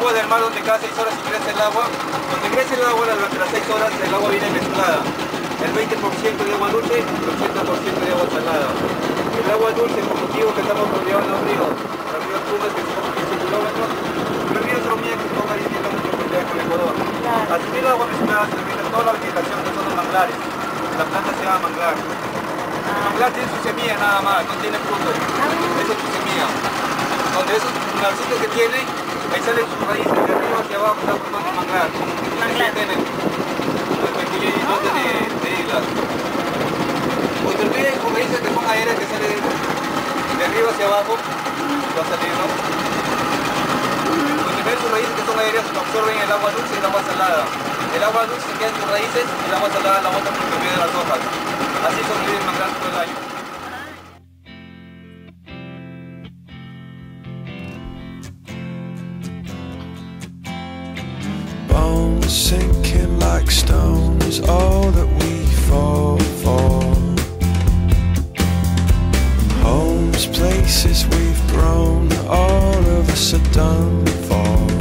agua del mar donde cada 6 horas ingresa el agua. Cuando ingresa el agua durante las 6 horas el agua viene mezclada. El 20% de agua dulce y el 80% de agua salada. El agua dulce, por motivo que estamos rodeados de los ríos Pumas, que son 15 kilómetros, el río Sarumía, que son 10 kilómetros de frontera con Ecuador. Al subir el agua mezclada se mete toda la vegetación que son los manglares. La planta se llama manglar. El manglar tiene su semilla nada más, no tiene fruto. Esa es su semilla. Donde esos narcisos que tiene, ahí salen sus raíces, de arriba hacia abajo está un montón de manglar. Manglar tienen un pequeño islote de islas. Cuando el río con raíces que son aéreas que sale de arriba hacia abajo, va saliendo. Cuando ven sus raíces que son aéreas, absorben el agua dulce y el agua salada. El agua dulce queda en sus raíces y el agua salada la botan por el medio de las hojas. Así sobreviven manglar todo el año. Sinking like stone is all that we fall for. Homes, places we've grown, all of us are done for.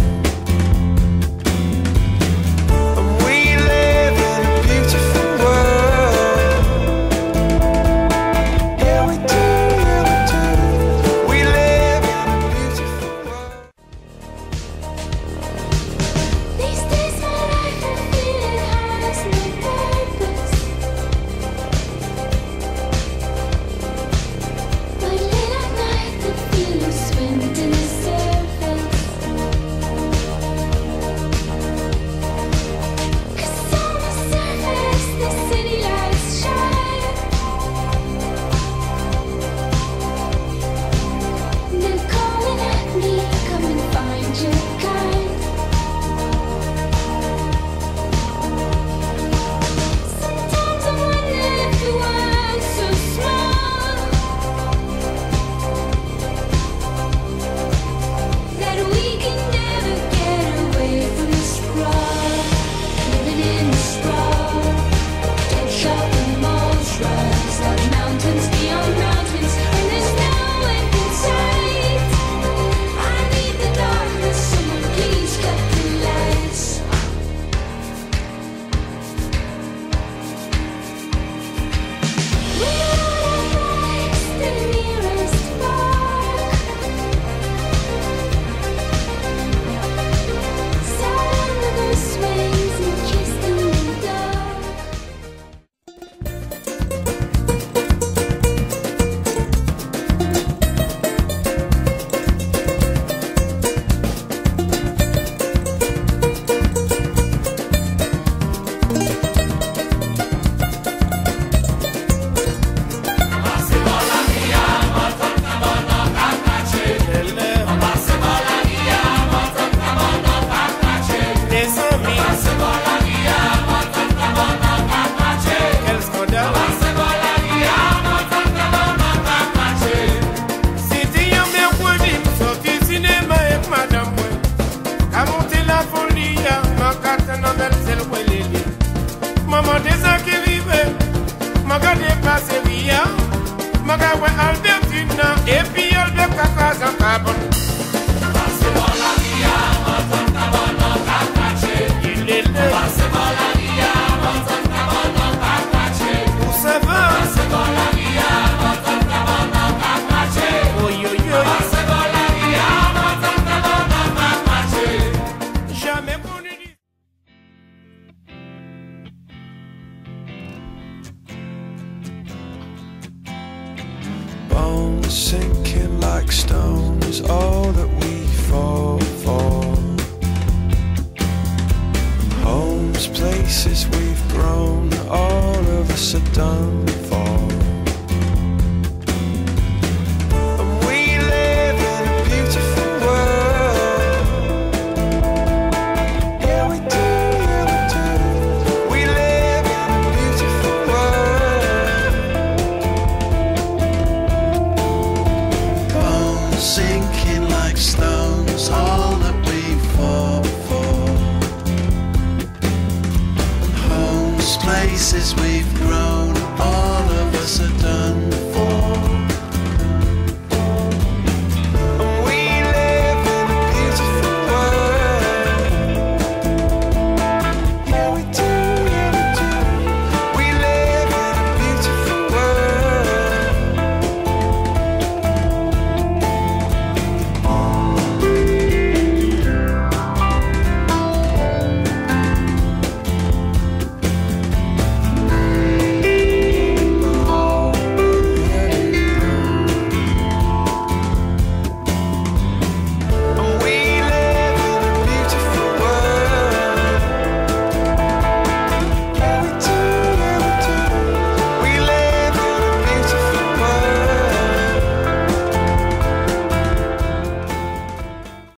And we live in a beautiful world. Yeah, we do, yeah, we do. We live in a beautiful world. These days my life I feel it has no purpose. But late at night the feelings swim to the surface. 'Cause on the surface the city lights shine. They're calling at me, come and find your kind. Sometimes I wonder if the world's so small that we can never get away from the sprawl. Living in the sprawl, dead shopping malls rise like mountains beyond mountains, and there's no end in sight. I need the darkness, someone please cut the lights. We ride our bikes to the nearest park. Sat under those swings and kissed in the dark. Maman desa que vive, maga dépassé via, maga ouais Albertina, et puis elle de caca sans carbone. Il est là. Où ça va? Oh yo yo. Jamais connu. Bones sinking like stone is all that we fall for. Homes, places we've grown, all of us are done for. And we live in a beautiful world. Yeah, we do, yeah, we do. We live in a beautiful world. Bones sinking like stones, all that we fall for. And homes, places we've grown, all of us are done